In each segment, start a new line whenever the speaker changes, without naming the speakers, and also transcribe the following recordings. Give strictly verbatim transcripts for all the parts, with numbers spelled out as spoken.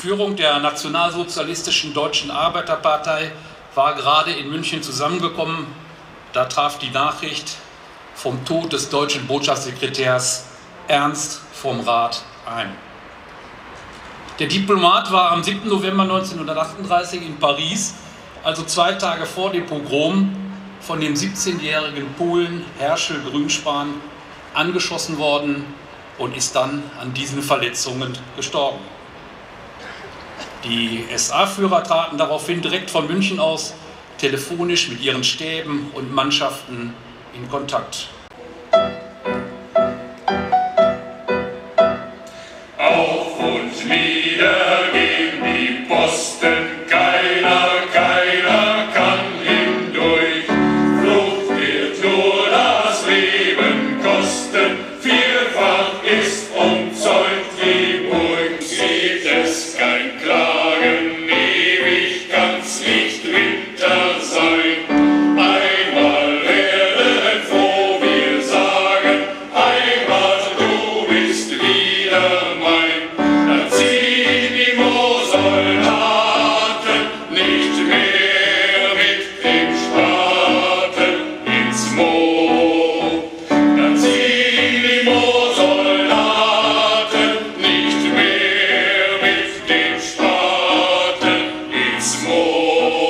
Führung der nationalsozialistischen Deutschen Arbeiterpartei war gerade in München zusammengekommen. Da traf die Nachricht vom Tod des deutschen Botschaftssekretärs Ernst vom Rath ein. Der Diplomat war am siebten November neunzehnhundertachtunddreißig in Paris, also zwei Tage vor dem Pogrom, von dem siebzehnjährigen Polen Herschel Grünspan angeschossen worden und ist dann an diesen Verletzungen gestorben. Die S A-Führer traten daraufhin direkt von München aus telefonisch mit ihren Stäben und Mannschaften in Kontakt.
Auf und nieder gehen die Posten, keiner, keiner kann hindurch. Flucht wird nur das Leben kosten, vielfach ist umzäunt die Burg. Sieht es kein Klagen, ewig kann's nicht Winter sein. Einmal werden froh wir sagen, Heimat, du bist wieder mein. Dann ziehen die Moorsoldaten nicht mehr mit dem Spaten ins Moor. Dann ziehen die Moorsoldaten nicht mehr mit dem Spaten ins Moor.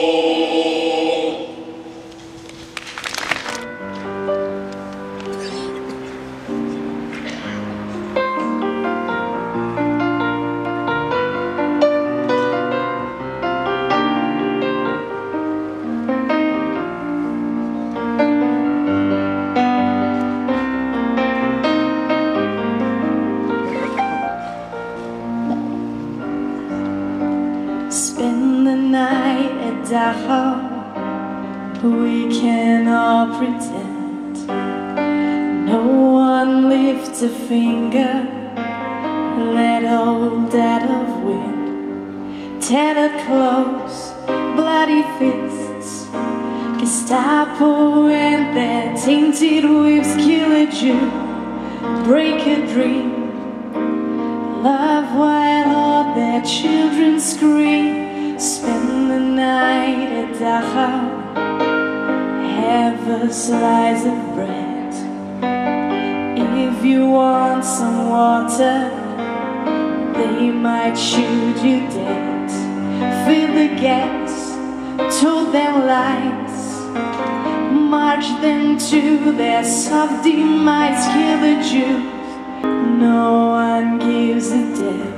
Spend the night at Dachau, we can all pretend. No one lifts a finger, let old dad of wind. Tattered clothes, bloody fists, Gestapo and their tainted whips. Kill a Jew, break a dream, love while all their children scream. Spend the night at Dachau, have a slice of bread. If you want some water, they might shoot you dead. Fill the gas, told them lies, march them to their soft demise. Kill the Jews, no one gives a damn.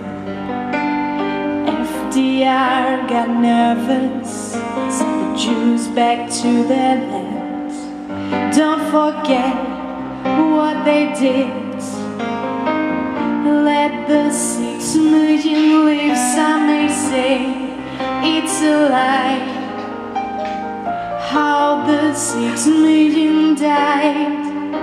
F D R got nervous, sent the Jews back to their lands. Don't forget what they did. Let the six million live. Some may say it's a lie. How the six million died.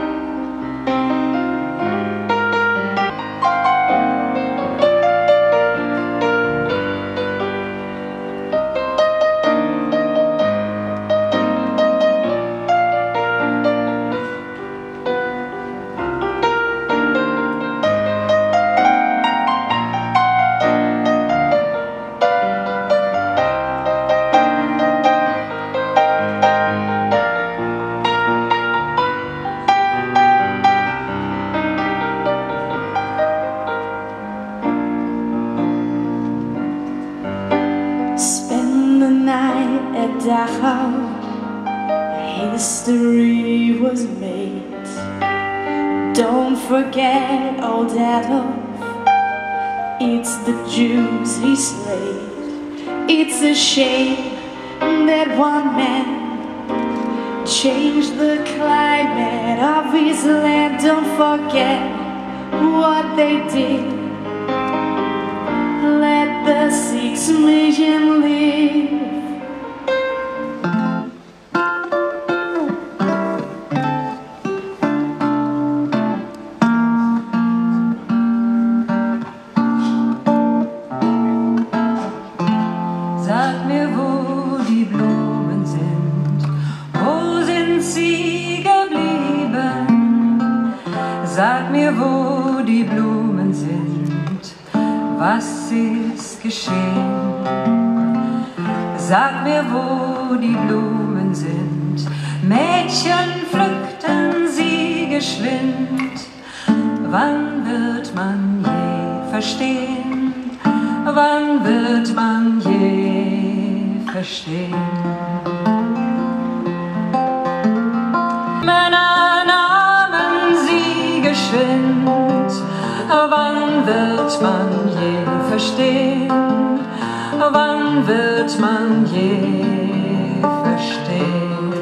Spend the night at Dachau, history was made. Don't forget old Adolf, it's the Jews he slayed. It's a shame that one man changed the climate of his land. Don't forget what they did. Let the six million live.
Sag mir, wo die Blumen sind, wo sind sie geblieben? Sag mir, wo die Blumen sind, was ist geschehen? geschehen? Sag mir, wo die Blumen sind. Mädchen pflückten sie geschwind. Wann wird man je verstehen? Wann wird man je verstehen? Männer nahmen sie geschwind. Wann wird man je verstehen? Wann wird man je verstehen?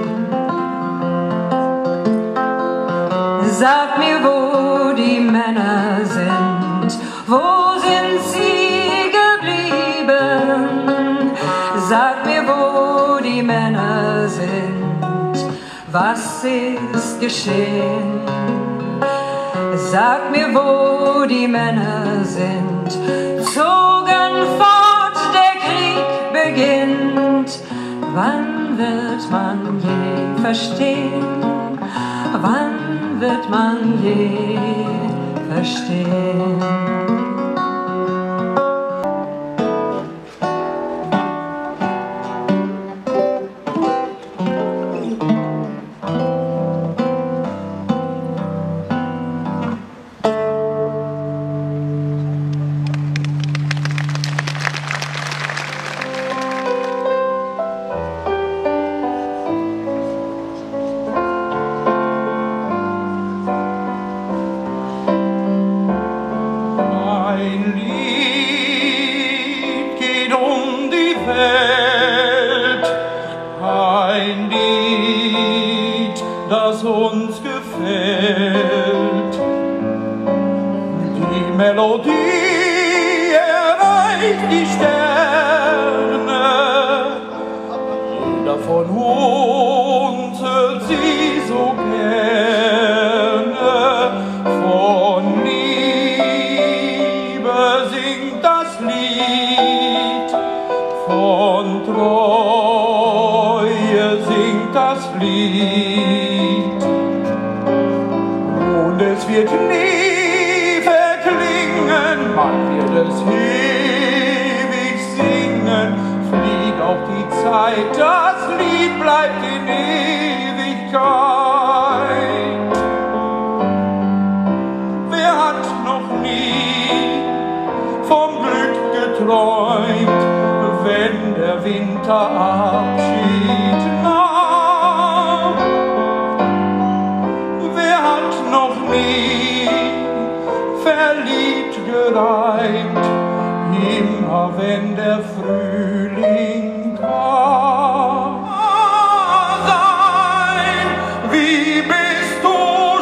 Sag mir, wo die Männer sind, wo sind sie geblieben? Sag mir, wo die Männer sind, was ist geschehen? Sag mir, wo die Männer sind, zogen fort, der Krieg beginnt. Wann wird man je verstehen? Wann wird man je verstehen?
Das uns gefällt. Die Melodie erreicht die Sterne. Jeder von uns hört sie so gerne. Von Liebe singt das Lied, von Treue singt das Lied. Und es wird nie verklingen, man wird es ewig singen. Fliegt auch die Zeit, das Lied bleibt in Ewigkeit. Wer hat noch nie vom Glück geträumt, wenn der Winter Abschied nahm? Wer hat noch nie verliebt gereimt, immer wenn der Frühling kam? Sein, wie bist du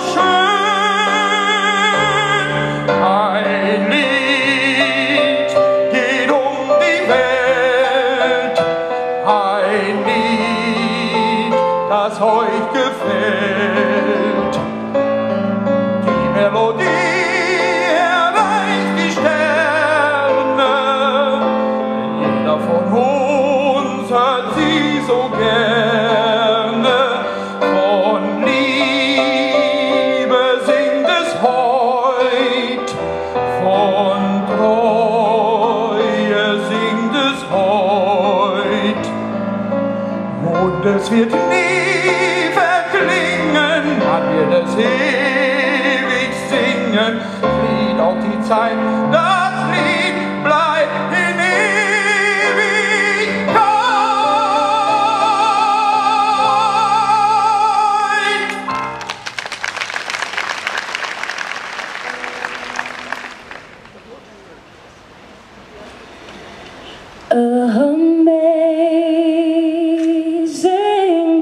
schön, ein Lied geht um die Welt, ein Lied, das euch gefällt. Die Melodie erreicht die Sterne, jeder von uns hört sie so gerne. Von Liebe singt es heut, von Treue singt es heut. Und es wird nie verklingen, man wird es ewig singen. Flieht auch die Zeit, das Lied bleibt in Ewigkeit.
Amazing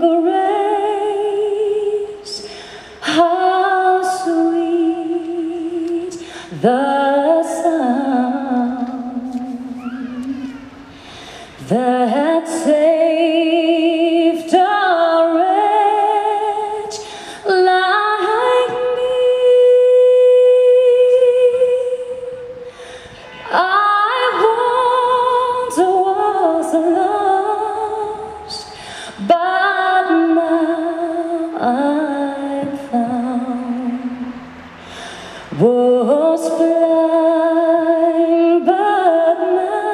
grace, how sweet the sound that saved a wretch like me. I once was lost, but now I'm found. Was blind, but now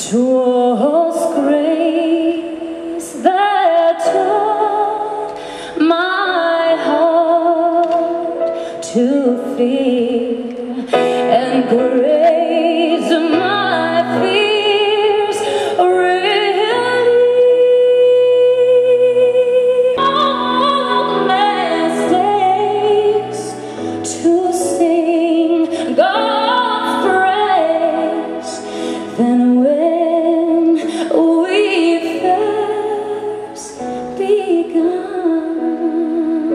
'Twas grace that taught my heart to fear, and grace my fears relieved. All mistakes to sing God's praise. Then when we first begun,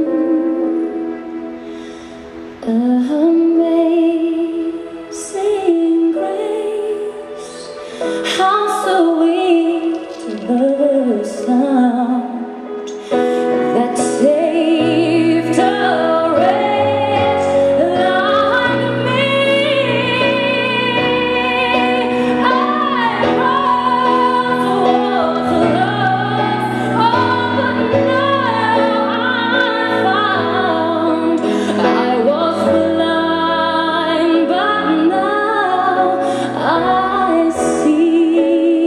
amazing grace, how sweet the sound that saved a wretch like me. I was lost, oh, but now I'm found. I was blind, but now I see.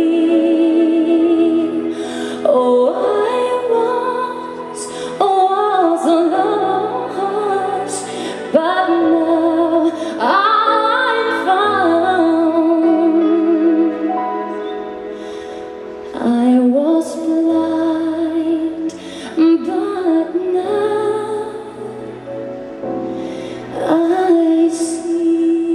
Oh, I once was lost, but now I'm found. I was blind, but now I see.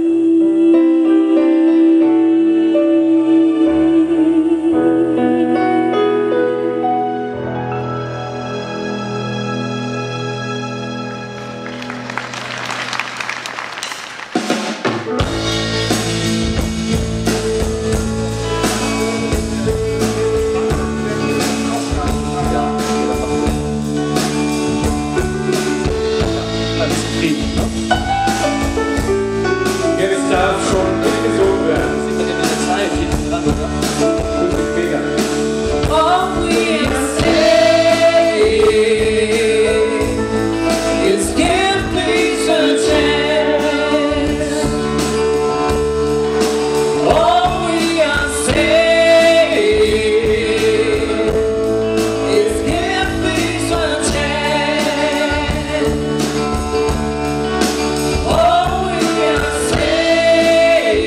Jetzt darf schon gesungen werden.
Sieht man in der Zeit hinten dran, oder?
Ludwig Beger.
All we say is give peace a chance. All we are saying is give peace a chance. All we are saying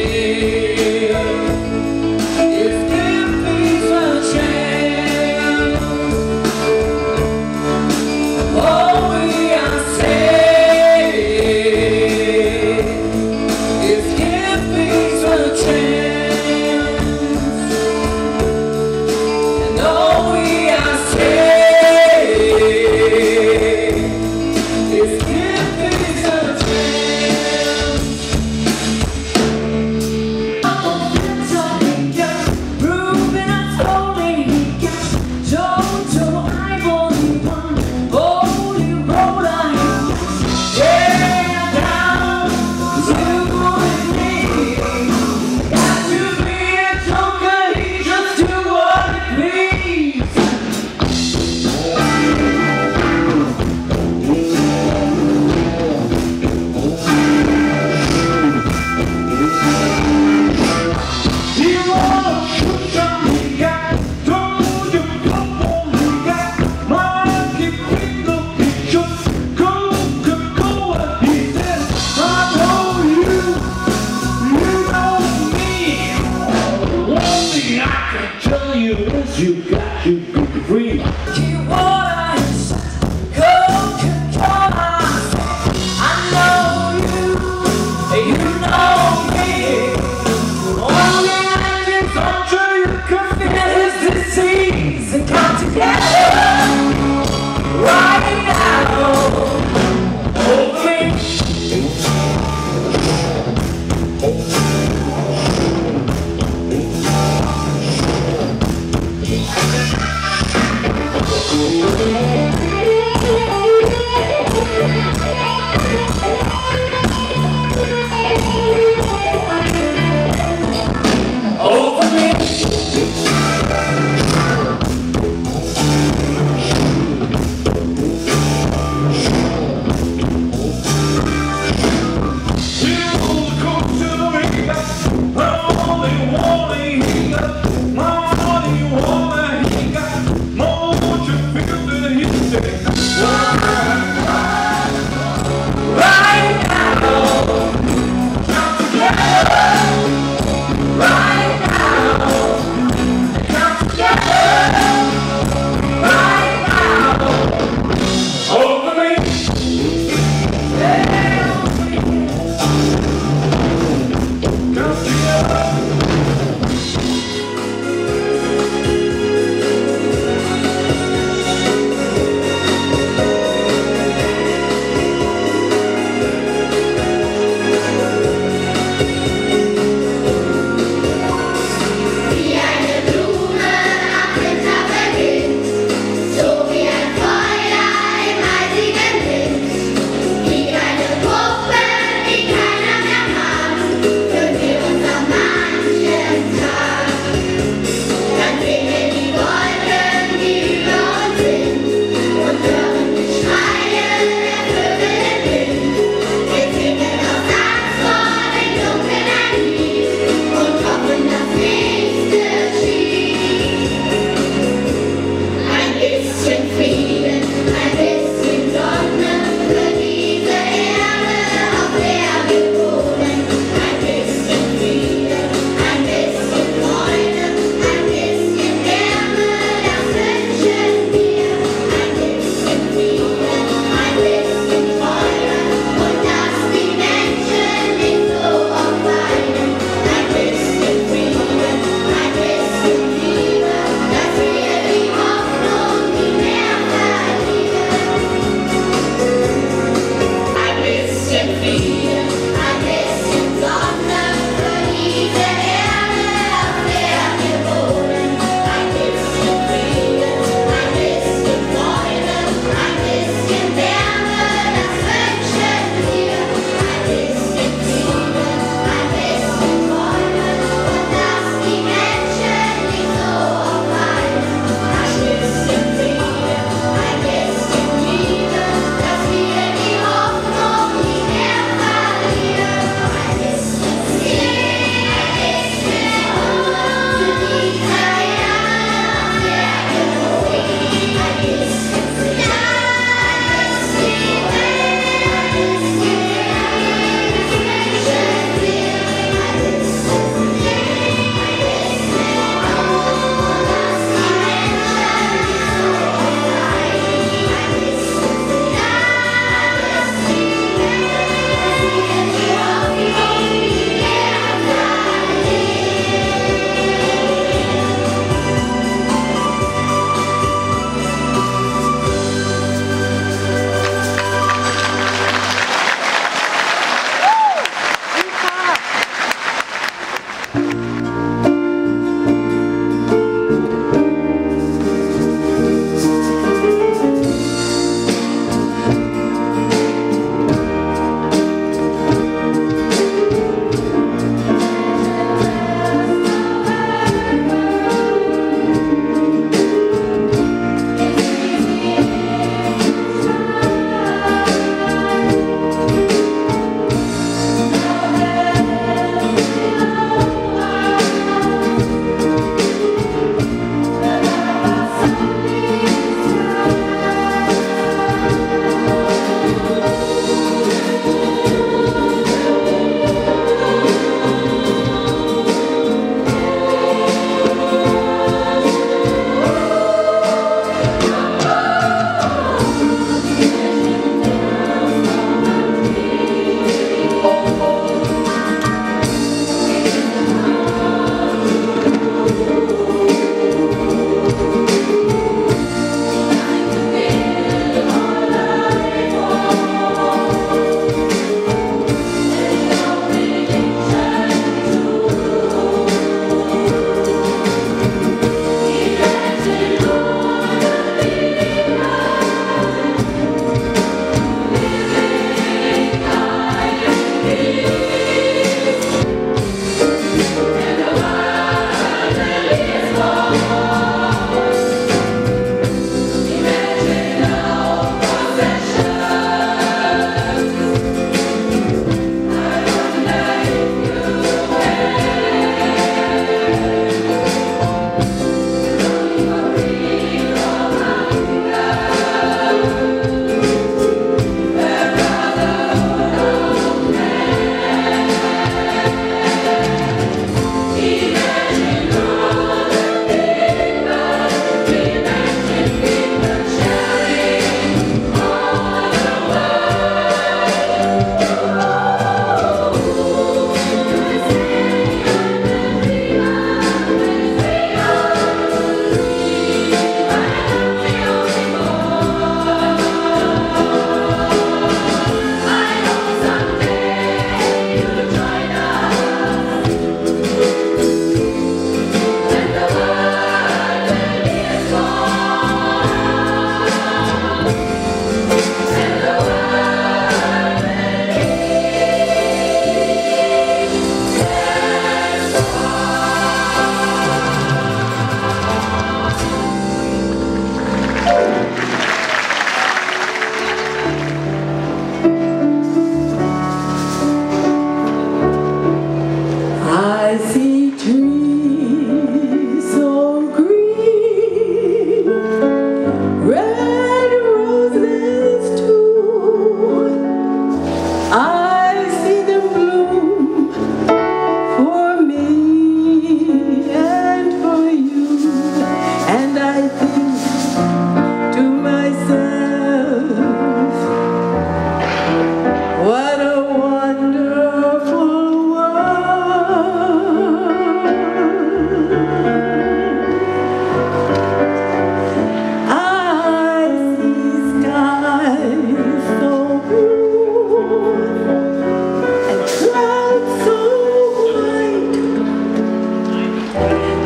is give peace a chance. All we are saying is give peace a chance. And all we are saying is give peace a chance. Proving us holy, Jojo, I've only one holy road I yeah, down you and me. Got to be a joker, he just do what he please. You wanna put on me, got told you come on me, got monkey finger pictures, go, go, go, he said, I know you, you know me. One thing I can tell you is you got to be free. You wanna Coca-Cola, I know you, you know me. Only I can control you can feel his disease and come together right now. Over me. Over me. You come to me, I'm only wanting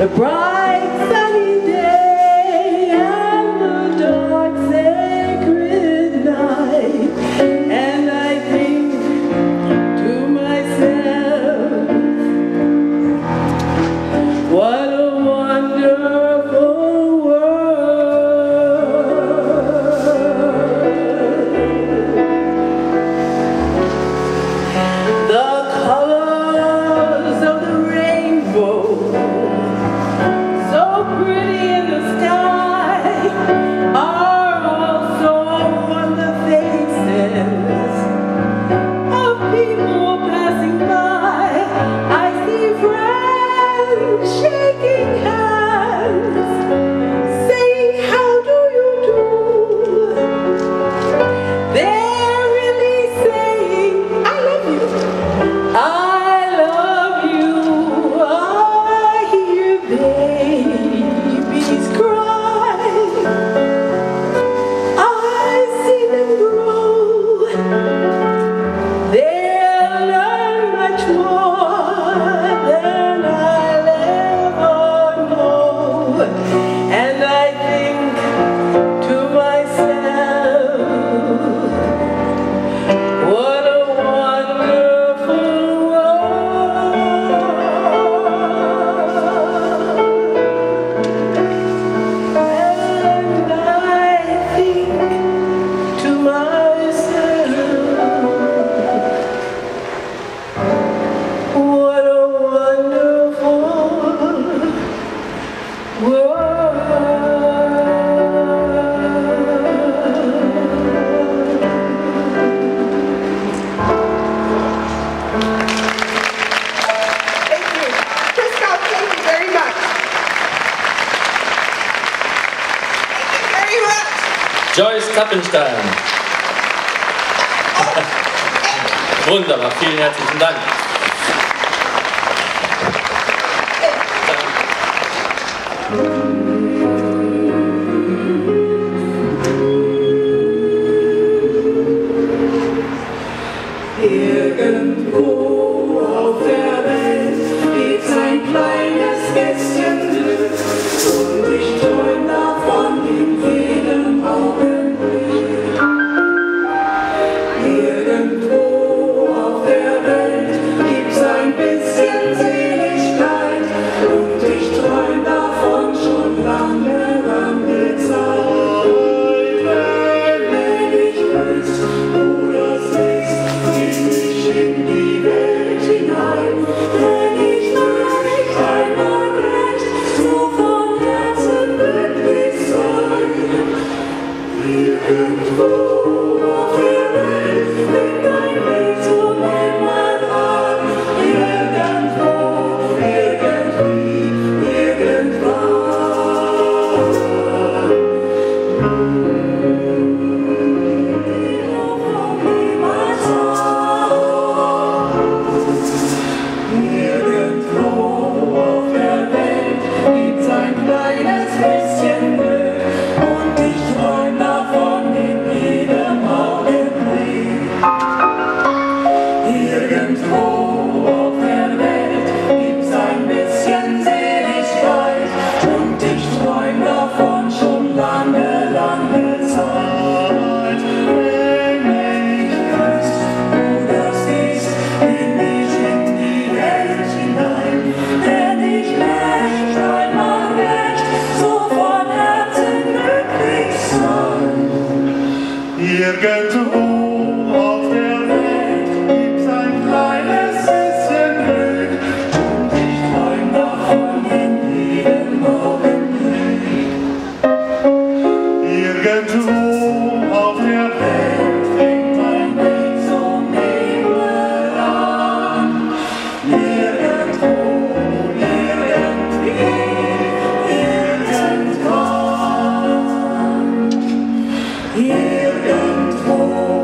A bright sunny day and a dark sacred night, and I think to myself, what a wonderful world. The colors of the rainbow, so pretty in the sky, are also on the faces of people passing by. I see friends shaking hands, saying, how do you do? They're really saying, I love you. I love you. I hear babies cry. I see them grow. They'll learn much more than I'll ever know. And I think to myself, what a wonderful world. And I think to myself, what a wonderful
Thank you. Christoph, thank you very much. Thank you very much.
Joyce Kappenstein. Wunderbar, vielen herzlichen Dank.
Irgendwo auf der Welt gibt's ein kleines bisschen Glück und ich träum davon in jedem Augenblick. Irgendwo auf der Welt gibt's ein bisschen Seligkeit und ich träum davon schon lange, lange Zeit. Wenn ich wüsste, wo das ist, geh ich in die Welt hinein. Wenn ich möchte einmal recht so von Herzen glücklich sein. Irgendwo auf der Welt fängt ein Weg zum Himmel an. Irgendwo, irgendwie, irgendwann. Irgendwo auf der Welt gibt's ein kleines bisschen Glück und ich träum davon in jedem Augenblick. Irgendwo auf der Welt gibt's ein bisschen Seligkeit und ich träum davon schon lange, lange Zeit. Wenn ich wüsste, wo das ist, bin ich in die Welt hinein. Denn ich möchte einmal recht so von Herzen glücklich sein.
Irgendwo auf der Welt gibt's ein kleines bisschen Glück
Und ich träum davon in jedem Augenblick.
Irgendwo auf der Welt
Fängt ein Weg zum Himmel an. Irgendwo, irgendwie, irgendwann. Irgendwo